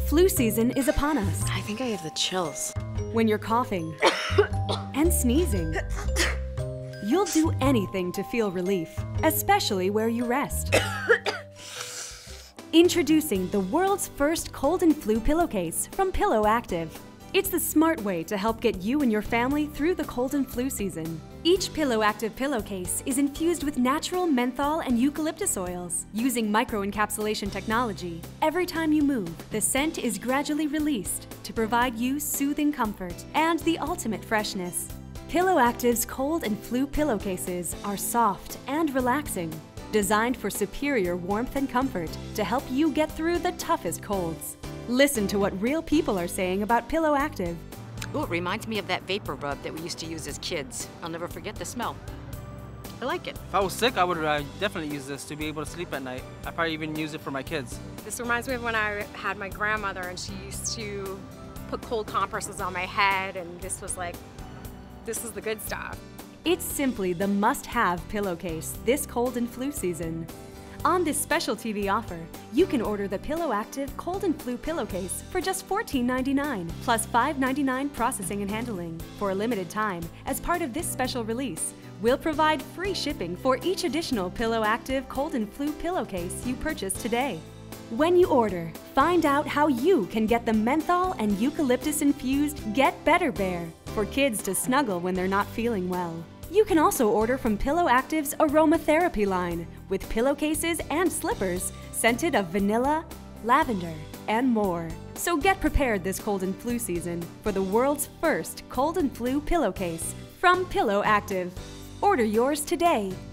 Flu season is upon us. I think I have the chills. When you're coughing and sneezing, you'll do anything to feel relief, especially where you rest. Introducing the world's first cold and flu pillowcase from PillowActive. It's the smart way to help get you and your family through the cold and flu season. Each PillowActive pillowcase is infused with natural menthol and eucalyptus oils. Using microencapsulation technology, every time you move, the scent is gradually released to provide you soothing comfort and the ultimate freshness. PillowActive's cold and flu pillowcases are soft and relaxing, designed for superior warmth and comfort to help you get through the toughest colds. Listen to what real people are saying about PillowActive. Ooh, it reminds me of that vapor rub that we used to use as kids. I'll never forget the smell. I like it. If I was sick, I would definitely use this to be able to sleep at night. I'd probably even use it for my kids. This reminds me of when I had my grandmother and she used to put cold compresses on my head, and this was the good stuff. It's simply the must-have pillowcase this cold and flu season. On this special TV offer, you can order the PillowActive Cold and Flu Pillowcase for just $14.99 plus $5.99 processing and handling. For a limited time, as part of this special release, we'll provide free shipping for each additional PillowActive Cold and Flu Pillowcase you purchase today. When you order, find out how you can get the menthol and eucalyptus-infused Get Better Bear for kids to snuggle when they're not feeling well. You can also order from PillowActive's aromatherapy line with pillowcases and slippers scented of vanilla, lavender, and more. So get prepared this cold and flu season for the world's first cold and flu pillowcase from PillowActive. Order yours today.